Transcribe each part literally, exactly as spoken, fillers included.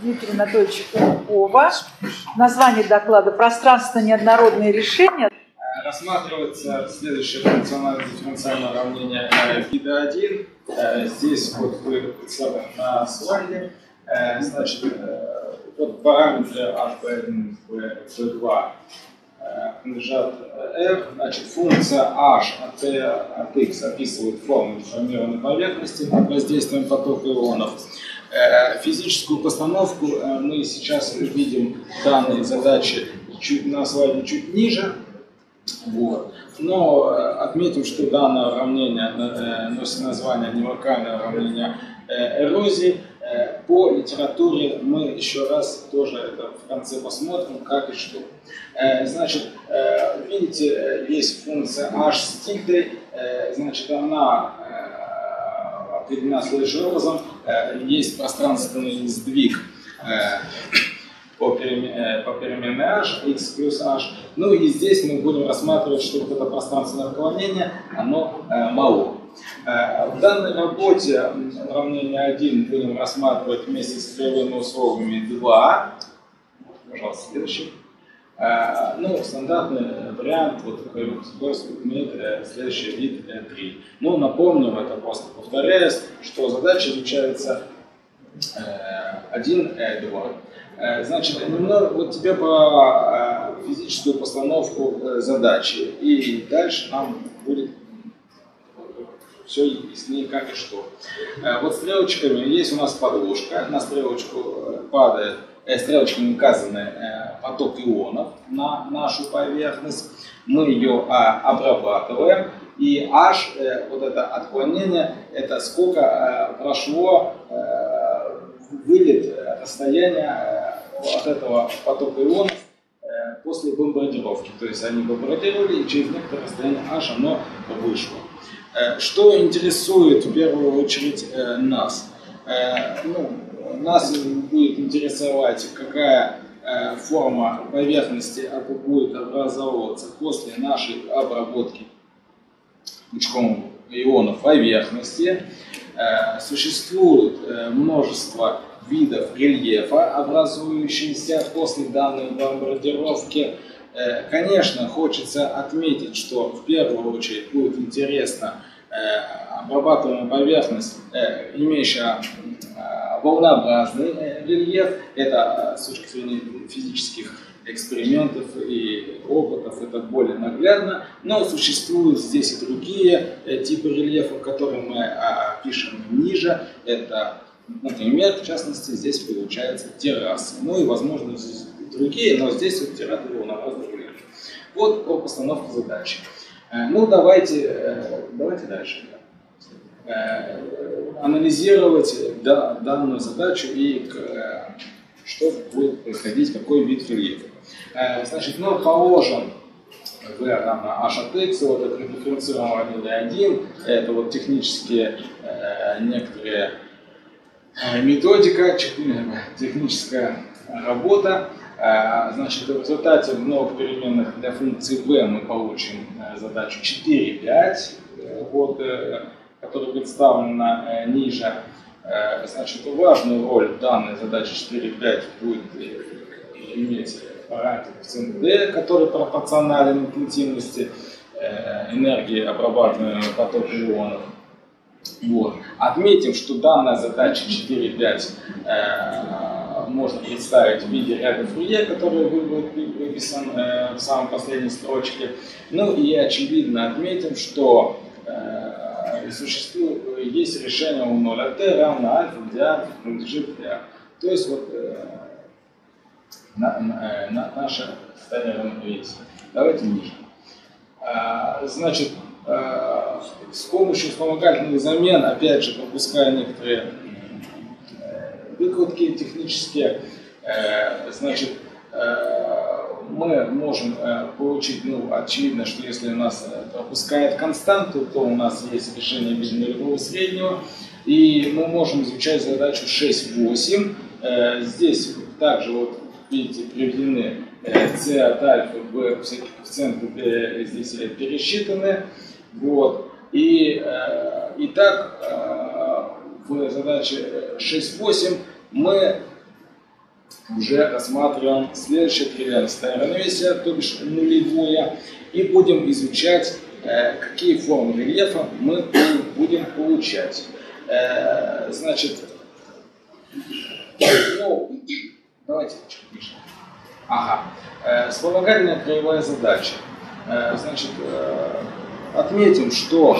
Дмитрия Анатольевича Куликова. Название доклада «Пространственное неоднородное решение». Рассматривается следующее функциональное дифференциальное уравнение вида один. Здесь вот вы представлены на слайде. Значит, вот параметры h p один, p два принадлежат f. Значит, функция h от, от x описывает форму деформированной поверхности под воздействием потока ионов. Физическую постановку мы сейчас видим данные задачи чуть на слайде чуть ниже. Вот. Но отметим, что данное уравнение носит название нелокальное уравнение эрозии. По литературе мы еще раз тоже это в конце посмотрим, как и что. Значит, видите, есть функция h с тильдой, значит, она определена следующим образом. Есть пространственный сдвиг по переменной h, x плюс h. Ну и здесь мы будем рассматривать, что вот это пространственное отклонение, оно мало. В данной работе уравнение один будем рассматривать вместе с кривыми условиями два. Пожалуйста, следующий. Ну, стандартный вариант, вот имеет следующий вид три. Ну, напомним, это просто повторяюсь, что задача изучается один, два. Значит, немного вот тебе про физическую постановку задачи, и дальше нам будет все яснее, как и что. Вот стрелочками есть у нас подложка, на стрелочку падает, стрелочками указаны поток ионов на нашу поверхность, мы ее обрабатываем, и h, вот это отклонение, это сколько прошло вылет расстояния от этого потока ионов после бомбардировки. То есть они бомбардировали, и через некоторое расстояние h оно вышло. Что интересует в первую очередь нас? Ну, нас будет интересовать, какая форма поверхности будет образовываться после нашей обработки пучком ионов поверхности. Существует множество видов рельефа, образующихся после данной бомбардировки. Конечно, хочется отметить, что в первую очередь будет интересна обрабатываемая поверхность, имеющая волнообразный рельеф. Это с точки зрения физических экспериментов и опытов это более наглядно, но существуют здесь и другие типы рельефов, которые мы опишем ниже. Это, например, в частности, здесь получается террасы. Ну и, возможно, здесь другие, но здесь вот террасы волнообразный рельеф. Вот по постановке задачи. Ну, давайте, давайте дальше. Анализировать данную задачу и что будет происходить, какой вид рельефа. Значит, мы положим v равно h от x, вот это дифференцированное уравнение один, это вот технические некоторые методика, техническая работа. Значит, в результате много переменных для функции v мы получим задачу четыре, пять, вот, которая представлена ниже. Значит, важную роль в данной задаче четыре, пять будет иметь параметр коэффициент d, который пропорционален интенсивности энергии обрабатываемого потока ионов. Вот. Отметим, что данная задача четыре, пять можно представить в виде ряда Фурье, который выписан в самой последней строчке. Ну и очевидно отметим, что существует, есть решение у ноль t равно альфа, где альфа принадлежит r. То есть вот э, на, на, на, наше состояние равновесия. Давайте ниже. А, значит, а, с помощью вспомогательных замен, опять же, пропуская некоторые выкрутки технические, э, значит, э, мы можем э, получить, ну, очевидно, что если у нас пропускает константу, то у нас есть решение без нулевого среднего, и мы можем изучать задачу шесть, восемь. Э, здесь также, вот, видите, приведены э, c от альфа, b, всякие коэффициенты э, здесь пересчитаны. Вот. И, э, и так э, в задаче шесть, восемь мы уже рассматриваем следующее тривиальное состояние равновесия, то бишь нулевое, и будем изучать, э, какие формы рельефа мы будем получать. Э, значит, ну, давайте чуть выше. Ага. Э, вспомогательная краевая задача. Э, значит, э, отметим, что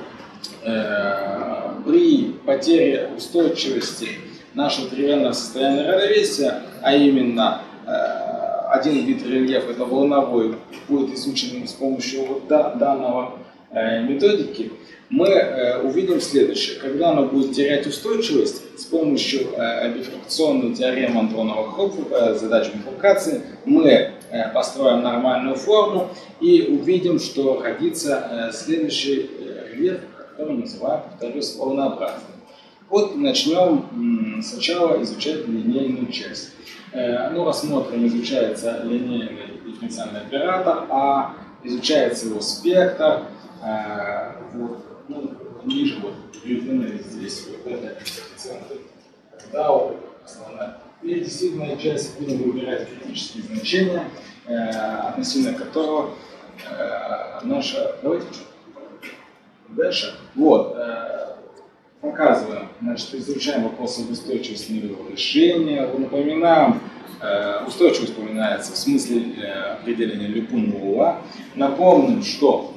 э, при потере устойчивости нашего тривиального состояния равновесия, а именно э, один вид рельефа, это волновой, будет изучен с помощью вот да, данного э, методики, мы э, увидим следующее. Когда оно будет терять устойчивость, с помощью э, бифуркационной теоремы Андронова-Хопфера, э, задач бифуркации, мы э, построим нормальную форму и увидим, что родится э, следующий э, рельеф, который называем, повторюсь, волнообразным. Вот начнем м, сначала изучать линейную часть. Э, ну, рассмотрим, изучается линейный дифференциальный оператор, а изучается его спектр. Э, вот, ну, ниже вот приведены здесь вот это коэффициенты. Да, вот основная. И действительно часть будем выбирать критические значения, э, относительно которого э, наша. Давайте дальше. Вот. Э, Показываем, значит, изучаем вопросы об устойчивости нулевого решения. Напоминаем, э, устойчивость упоминается в смысле э, определения Липунова. Напомним, что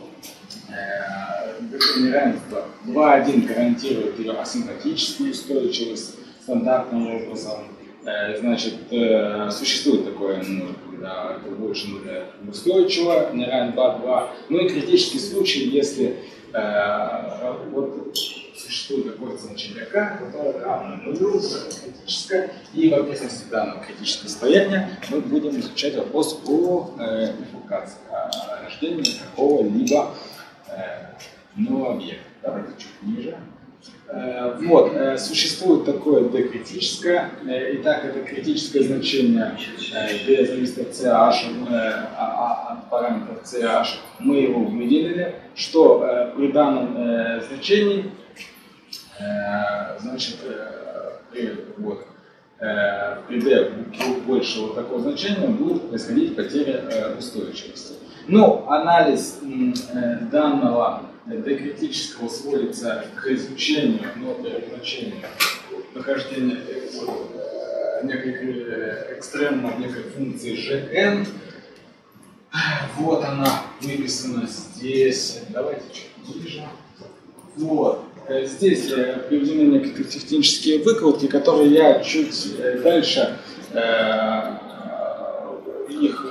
э, неравенство два один гарантирует ее асимптотическую устойчивость стандартным образом. Э, значит, э, существует такое, ну, когда это больше нуля устойчиво, неравенство два. Ну и критический случай, если э, вот, существует какое-то значение k, которое равно нулю, критическое, и в окрестности данного критического состояния мы будем изучать вопрос о э, бифуркации, о рождении какого-либо э, нового объекта. Давайте чуть ниже. Э, вот, э, существует такое d критическое, э, итак, это критическое значение э, d зависит от ch, э, от параметров ch, мы его выделили, что э, при данном э, значении значит, при, вот, при d больше вот такого значения будет происходить потеря устойчивости. Но анализ данного d критического сводится к изучению, но значению нахождения неких экстремумов некой функции gn. Вот она выписана здесь. Давайте чуть ниже. Вот. Здесь приведены некоторые технические выкрутки, которые я чуть дальше э, их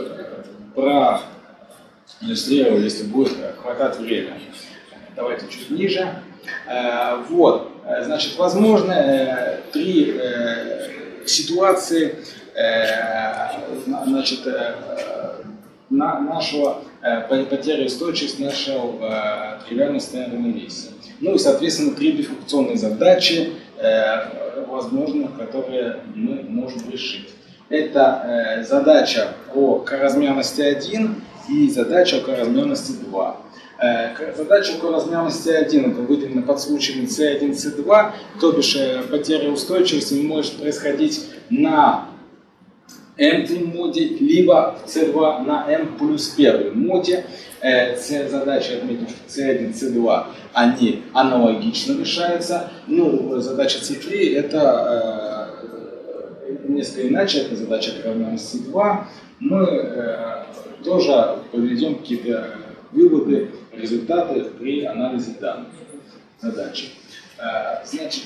проиллюстрирую, если будет хватать время. Давайте чуть ниже. Э, вот, значит, возможно э, три э, ситуации э, значит, э, на, нашего э, потери устойчивости нашего э, тривиального состояния равновесия. Ну и, соответственно, три бифуркационные задачи, э, возможно, которые мы можем решить. Это э, задача о коразмерности один и задача о коразмерности два. Э, задача о коразмерности один это выделена под случаем си один си два, то бишь э, потеря устойчивости может происходить на m-три моде, либо в си два на m плюс первом моде. Все задачи, отметим, что си один, си два, они аналогично решаются. Ну, задача си три это э, несколько иначе, это задача коразмерности си два. Мы э, тоже проведем какие-то выводы, результаты при анализе данных задачи. Э, значит,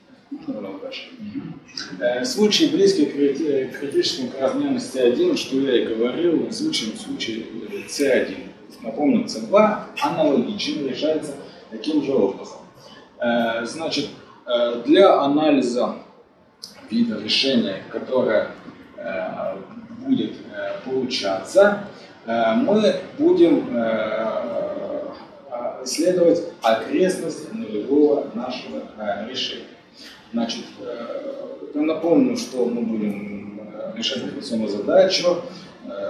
в случае близкой к критическому к размерности один, что я и говорил, в случае, в случае си один. Напомню, си два аналогично решается таким же образом. Значит, для анализа вида решения, которое будет получаться, мы будем исследовать окрестность нулевого нашего решения. Значит, я напомню, что мы будем решать операционную задачу,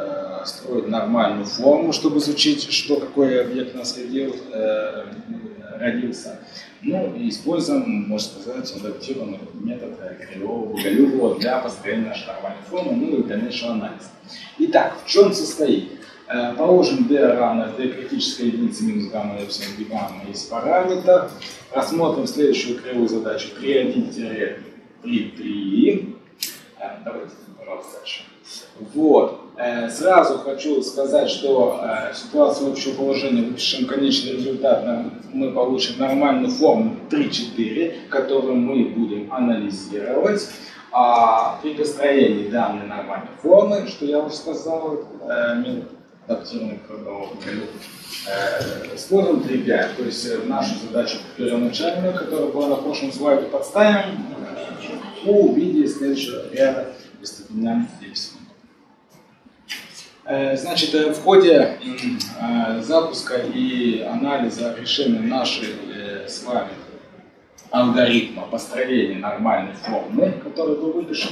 строить нормальную форму, чтобы изучить, что какой объект нас следил, родился. Ну и используем, можно сказать, адаптированный метод кривого Боголюбова для построения нашей нормальной формы, ну и дальнейшего анализа. Итак, в чем состоит? Положим d равно d критической единицы минус гамма эпсилон b гамма есть параметр. Рассмотрим следующую кривую задачу три один три три. Давайте, пожалуйста, дальше. Вот. Сразу хочу сказать, что ситуацию общего положения выпишем конечный результат, мы получим нормальную форму три четыре, которую мы будем анализировать. А при построении данной нормальной формы, что я уже сказал, метод адаптированный кругового Боголюбова, используем три пять, то есть нашу задачу первоначальную, которая была на прошлом слайде, подставим в виде следующего ряда без степеня эпсилон. Значит, в ходе запуска и анализа решения нашей с вами алгоритма построения нормальной формы, которую мы выпишем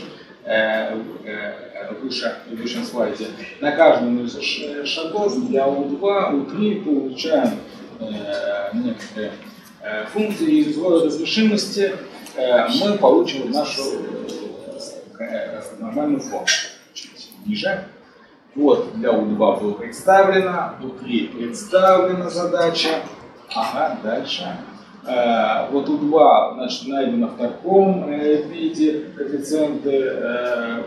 выше в предыдущем слайде, на каждом из шагов для у два, у три получаем некоторые функции, и из условия разрешимости мы получим нашу нормальную форму. Чуть ниже. Вот для у два было представлено, у три представлена задача. Ага, дальше. Э, вот у два, значит, найдено в таком э, виде, коэффициенты э,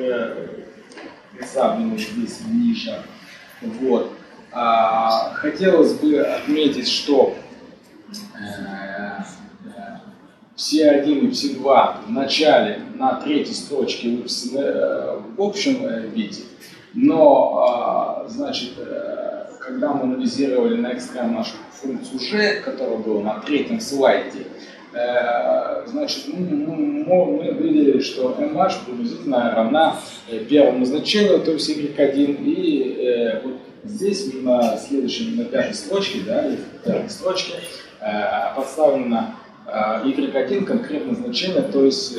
представлены здесь ниже. Вот. А, хотелось бы отметить, что э, пси один и пси два в начале на третьей строчке выписаны э, в общем э, виде. Но, значит, когда мы анализировали на экстрем нашу функцию g, которая была на третьем слайде, значит, мы видели, что mh приблизительно равна первому значению, то есть y один, и вот здесь на следующей, на пятой строчке, да, или в пятой строчке подставлено y один конкретное значение, то есть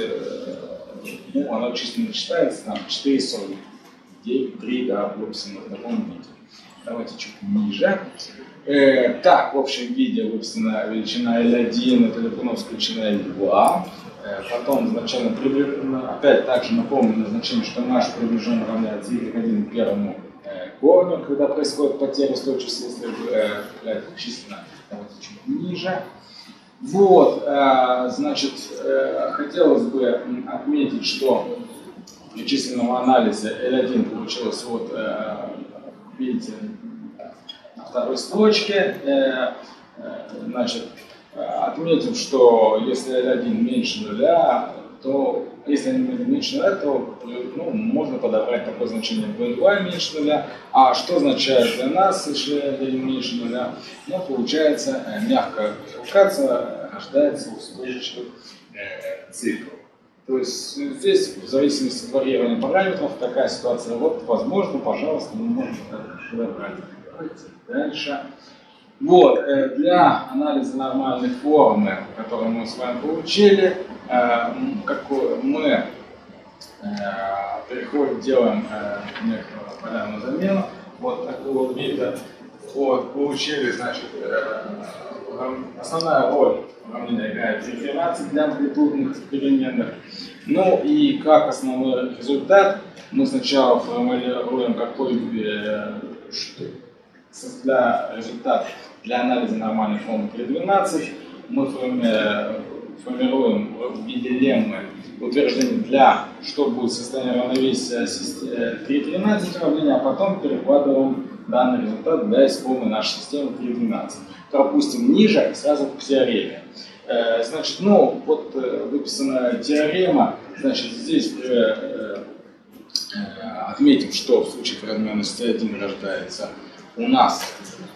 ну, оно численно читается там четыре сорок девять три, да, в общем, в таком виде. Давайте чуть ниже. Э, так, в общем виде выписана величина эл один, это Липуновская величина эл два. Э, потом значение, опять также напомню значение, что наш приближенно равняется y один первому э, корню, когда происходит потеря устойчивости, если э, численно. Давайте чуть ниже. Вот, э, значит, э, хотелось бы отметить, что при численном анализе эл один получилось вот, э, видите, на второй строчке. Э, э, значит, отметим, что если эл один меньше нуля, то если эл один меньше нуля, то ну, можно подобрать такое значение вэ два меньше нуля. А что означает для нас, если эл один меньше нуля? Ну, получается, э, мягкая провокация, рождается устойчивый э, цикл. То есть здесь, в зависимости от варьирования параметров, такая ситуация, вот, возможно, пожалуйста, мы можем подобрать. Давайте дальше. Вот, э, для анализа нормальной формы, которую мы с вами получили, э, какую мы э, переходим, делаем э, некоторую полярную замену. Вот такого вот вида. Вот, получили, значит, э, основная роль уравнения играет тринадцать для амплитудных переменных. Ну и как основной результат, мы сначала формулируем какой э, что, для результат для анализа нормальной формы три двенадцать. Мы формируем в виде леммы утверждение для, что будет состояние равновесия три тринадцать уравнения, а потом перекладываем данный результат для исходной нашей системы три двенадцать. Пропустим ниже и сразу к теореме. Значит, ну, вот выписана теорема, значит, здесь э, э, отметим, что в случае разменности один рождается у нас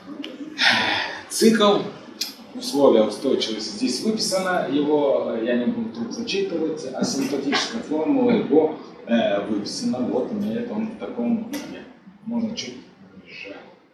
цикл, условия устойчивости здесь выписано, его я не буду тут зачитывать, а симптотическая формула его э, выписана, вот имеет он в таком виде, можно чуть ниже.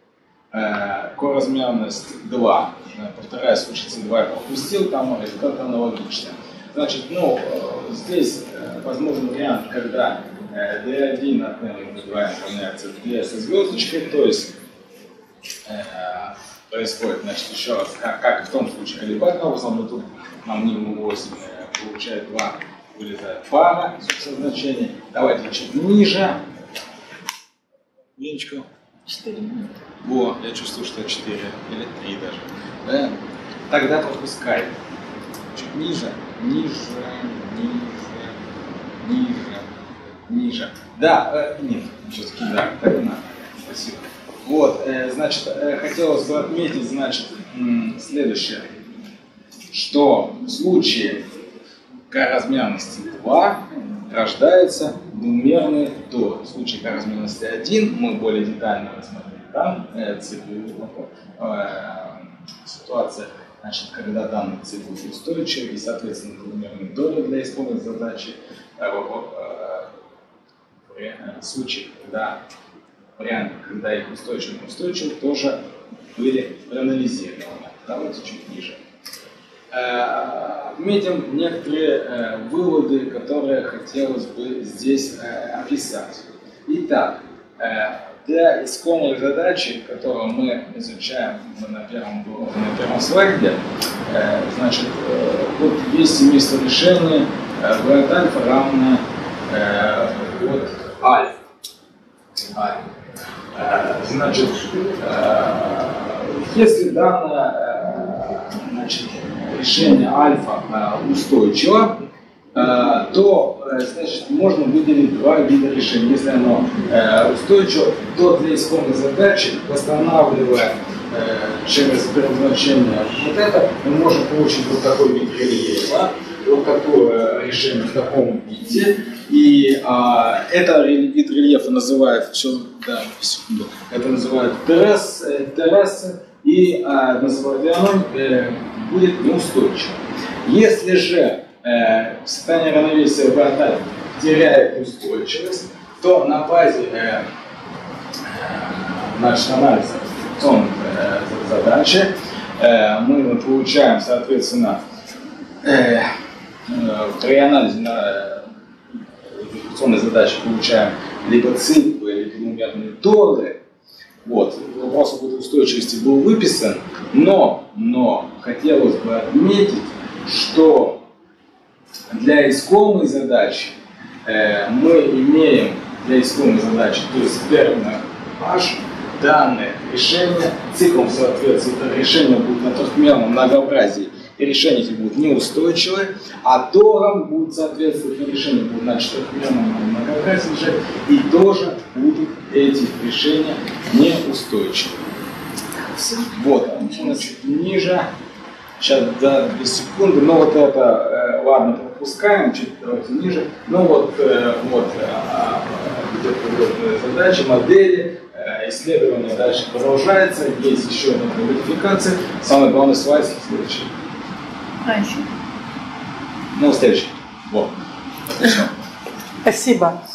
Коразмерность два. Повторяюсь, учиться два я пропустил, там результат аналогичный. Значит, ну, здесь возможен вариант, когда дэ один от эн два равняется d со звездочкой, то есть происходит, значит, еще раз, как, как в том случае колебательным образом, но тут нам минимум восемь получает два, вылезает пара, собственно, значений. Давайте чуть ниже. Ленечка. четыре минуты. Во, я чувствую, что четыре или три даже. Да? Тогда пропускай. Чуть ниже, ниже, ниже, ниже, ниже. Да, э, нет, все-таки да, так надо. Спасибо. Вот, э, значит, э, хотелось бы отметить, значит, м, следующее, что в случае k размерности два рождается двумерный дур. В случае k размерности один мы более детально рассмотрели там э, цикл, э, ситуация, значит, когда данный цикл устойчив и, соответственно, двумерный дур для исходной задачи. Э, э, э, в случае, когда варианты, когда их устойчив и устойчив, тоже были проанализированы. Давайте чуть ниже. Отметим некоторые выводы, которые хотелось бы здесь описать. Итак, для искомой задачи, которую мы изучаем на первом, на первом слайде, значит, вот есть семейство решений v от альфа равно вот альфа. Значит, если данное, значит, решение альфа устойчиво, то, значит, можно выделить два вида решений. Если оно устойчиво, то для исходной задачи, восстанавливая через перезначение вот это, мы можем получить вот такой вид рельефа, вот такое решение в таком виде. И а, это вид рельефа называют, все, да, секунду, это называют террас, терраса, и а, называют, оно э, будет неустойчиво. Если же э, состояние равновесия v от альфа теряет устойчивость, то на базе э, значит, анализа функционной э, задачи э, мы получаем, соответственно, э, э, при анализе на функционной задачи получаем либо циклы, либо двумерные торы. Вот. Вопрос об этой устойчивости был выписан, но, но хотелось бы отметить, что для искомой задачи э, мы имеем для искомой задачи, то есть термина h, данное решение, циклом соответствует решение будет на трехмерном многообразии, и решения эти будут неустойчивые, а тором будет соответствовать решение будет на четырехмерном многообразии же, и тоже будут эти решения неустойчивые. Вот, чуть ниже, сейчас да, две секунды, но вот это, э, ладно, пропускаем, чуть давайте ниже, ну вот, э, вот э, задачи, модели, э, исследование дальше продолжается, есть еще одна модификация, самый главный слайд следующий. Раньше. Ну, следующий. Вот. Отлично. Спасибо.